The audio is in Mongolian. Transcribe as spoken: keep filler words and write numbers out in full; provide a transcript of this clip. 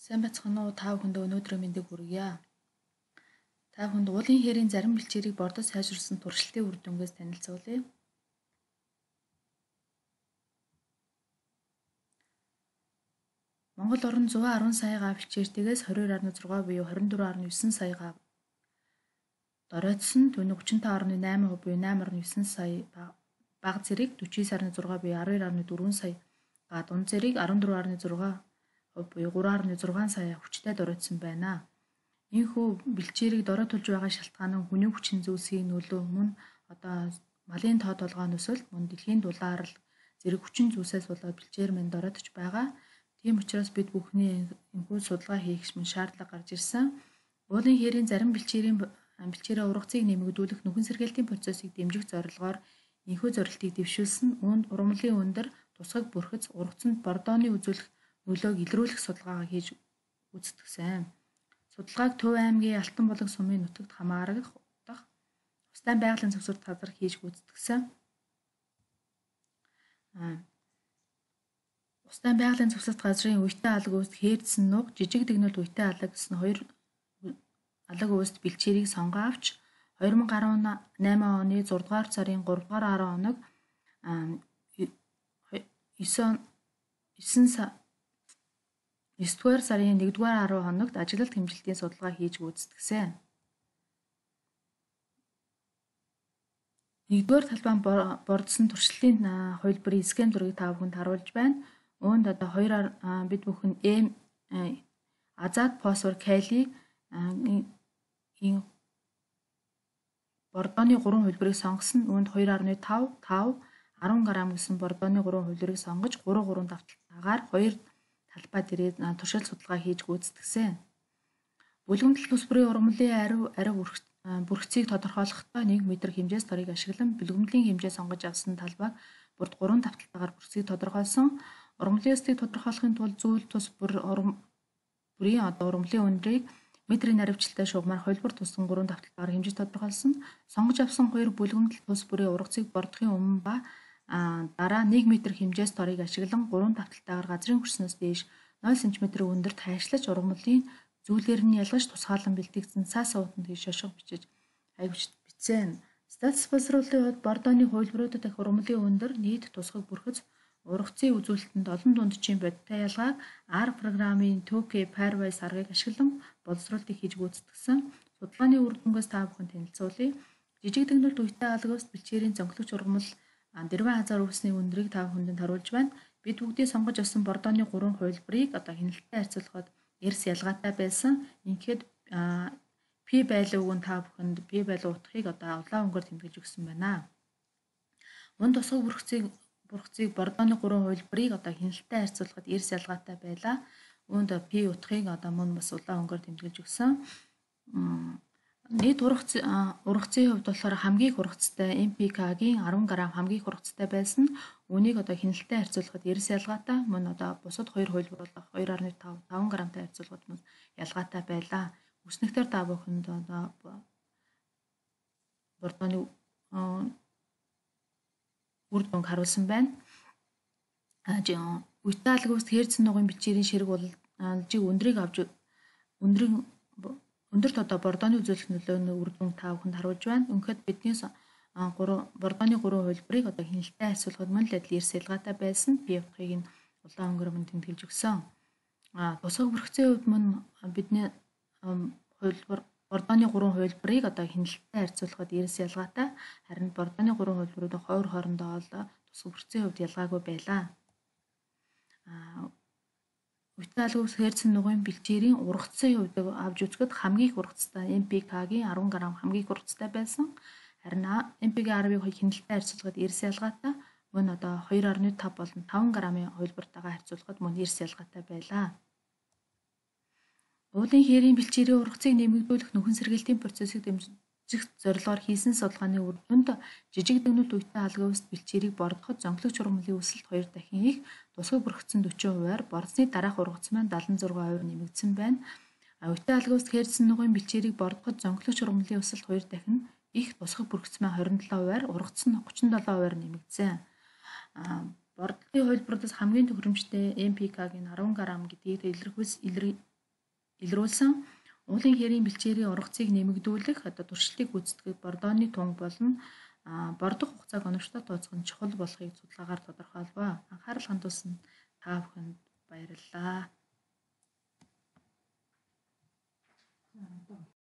Сайн бацхан уу та бүхэнд өнөөдрийн мэндийг хүргье. Та бүхэнд уулын хээрийн зарим бэлчээрийг бордод сайжруулсан туршилтын үр дүнгээс танилцуулъя. Монгол орн one hundred ten сая га бэлчээртээс twenty-two point six буюу twenty-four point nine сая га доройтсон, түүний thirty-five point eight буюу eight point nine сая бага зэрэг forty-nine point six буюу twelve point four сая га дунд зэрэг fourteen point six буюу three point six сая хүчтэй доройтсон байна. Ийхүү бэлчээрийг доройтулж байгаа шалтгаан нь хүний хүчин зүйлсийн нөлөө мөн одоо малын тоо толгойн өсөлт мөн дэлхийн дулаарл зэрэг хүчин зүйлсээс болоод бэлчээр мань доройтож байгаа. Тийм учраас бид бүхний энэхүү судалгаа хийх шаардлага гарч ирсэн. Уулын хээрийн зарим бэлчээрийн бэлчээрийн ургацыг нэмэгдүүлэх нүхэн сэргээлтийн процессыг дэмжих зорилгоор энэхүү зорилтыг дэвшүүлсэн үүнд ургамлын өндөр тусгаг бүрхэц ургацанд бордооны үзүүлэх нөлөөг илрүүлэх судалгаагаа хийж үзтгсэн. Судалгааг Төв аймгийн Алтан булаг сумын нутагт хамаарах Устан байгалийн зөвсөрт газар хийж гүйцэтгсэн. Устан байгалийн зөвсөрт газрын үйтэй алаг өөст хээрдсэн нуг жижиг дэгнэлт үйтэй алаг гэсэн хоёр алаг өөст бэлчээрийг сонгоо авч twenty eighteen оны six дугаар сарын three дугаар хоног nine дугаар сарын one дугаар хоногт ажиглалт хэмжилтийн судалгаа хийж гүйцэтгсэн. Нэгдүгээр талбайн бордсон туршилтын хувилбарын схем зургийг та бүхэнд харуулж байна. Үүнд одоо хоёр бид бүхэн М азот, фосфор, калий энэ бордооны гурван хувилбарыг сонгосон. Үүнд two point five, five, ten грамм гэсэн бордооны гурван хувилбарыг сонгож three three давталтаагаар хоёр талбай дээрээ туршилт судалгаа хийж гүйцэтгсэн. Бүлгэмтэл тус бүрийн ургамлын ариу ариг бүрхцийг тодорхойлохдоо one метр хэмжээс торыг ашиглан бүлгэмтлийн хэмжээ сонгож авсан талбайг бүрд three давталтаагаар бүрхцийг тодорхойлсон. Ургамлын өстийг тодорхойлохын тулд зүйл тус бүр бүрийн одоо ургамлын өндрийг метрийн наривчлалтай шугамар хувилбар тусган three давталтаагаар хэмжиж тодорхойлсон. Сонгож авсан хоёр бүлгэмтэл тус бүрийн ургацыг бордохын өмнө ба дараа one метр хэмжээс торыг ашиглан three давталтаагаар газрын хөрснөөс дээш zero сантиметрийн өндөрт хайшлаж ургамлын зүйлээр нь ялгаж тусгаалan бэлтгэгдсэн цаас уутанд хийж шошго бичиж хайвч бичсэн. Статус боловсруулалтын хувьд бордооны хувилбаруудад дах ургамлын өндөр нийт тусгаг бүрхэц ургацын үзүүлэлтэнд олон дундчийн бодиттой ялгааг R программын Tokyo Pairwise аргыг ашиглан боловсруулалтыг хийж гүйцэтгсэн. Судалгааны үр дүнгээс та бүхэн танилцуулъя. Жижиг дэгнэлт үйтэй алгаас бэлчээрийн зөнхлөгч ургамал дэрвэн хазаар үүсний өндрийг та бүхэнд харуулж байна. Бид бүгдийг сонгож авсан бордооны гурван хувилбарыг одоо хяналттай харьцуулахад эрс ялгаатай байсан. Ингээд P байлууг нь та бүхэнд P байлуу утгыг одоо улаан өнгөөр тэмдэглэж өгсөн байна. Мөн тусгай бүрхцийг бүрхцийг бордооны гурван хувилбарыг одоо хяналттай харьцуулахад эрс ялгаатай байлаа. Үүнд P утгыг одоо мөн бас улаан өнгөөр тэмдэглэж өгсөн. Нийт ургац ургацын хувьд болохоор хамгийн их ургацтай эм пи ка-гийн ten грамм хамгийн их ургацтай байсан. Үүнийг одоо хяналттай харьцуулахад эрс ялгаатай мөн одоо бусад хоёр хувилбар болох two point five, five граммтай харьцуулахад мөн ялгаатай байлаа. Үснэгтэр та бүхэнд одоо бордооны үр дүнг харуулсан байна. Үйтэй алаг өөст хээрдсэн нугын бэлчээрийн ширэг болжиг өндрийг авч өндрийн өндөрт одоо бордооны үзүүлэх нөлөөний үр дүнг та бүхэнд харуулж байна. Өнөхөд бидний бордооны гурван хувилбарыг одоо хяналттай харьцуулахад мөн л адил эрс ялгаатай байсан. P утгыг нь улаан өнгөөр мөн тэмдэглэж өгсөн. А тусгай бүрхцийн хувьд мөн бидний хувилбар бордооны гурван хувилбарыг одоо хяналттай харьцуулахад эрс ялгаатай. Харин бордооны гурван хувилбаруудын ховор хоорондоо бол тусгай бүрхцийн хувьд ялгаагүй байлаа. Үйтэй алгаас хээрдсэн нугын бэлчээрийн ургацын хувьд авч үзэхэд хамгийн их ургацтай эм пи ка-гийн ten грамм хамгийн их ургацтай байсан. Харин эм пи ка-гийн ten хяналттай харьцуулахад эрс ялгаатай. Мөн одоо two point five болон five граммын хувилбартайгаа харьцуулахад мөн эрс ялгаатай байлаа. Уулын хээрийн бэлчээрийн ургацыг нэмэгдүүлэх нүхэн сэргээлтийн процессыг дэмжих зорилгоор хийсэн судалгааны үр дүнд жижиг дэгнэлт үйтэй алгаас бэлчээрийг бордоход зөнхлөгч ургамлын өсөлт two дахин их, тусгай бүрхцэн forty хувиар, бордсны дараах ургац маань seventy-six хувиар нэмэгдсэн байна. Үйтэй алгаас хээрдсэн нугын бэлчээрийг бордоход зөнхлөгч ургамлын өсөлт two дахин их, тусгай бүрхц маань twenty-seven хувиар, ургац нь thirty-seven хувиар нэмэгдсэн. Бордлын хувилбаруудаас хамгийн төхөөрөмжтэй эм пи ка-гийн ten грамм гэдгийг илэрхийлс илрүүлсэн уулын хэрийн бэлчээрийн ургацыг нэмэгдүүлэх одоо туршилтыг гүйцэтгэх Бордоны тунг болон бордох хугацааг оновчтой тооцох нь чухал болохыг судалгаагаар тодорхойлвоо. Анхаарал хандуулсан та бүхэнд баярлалаа.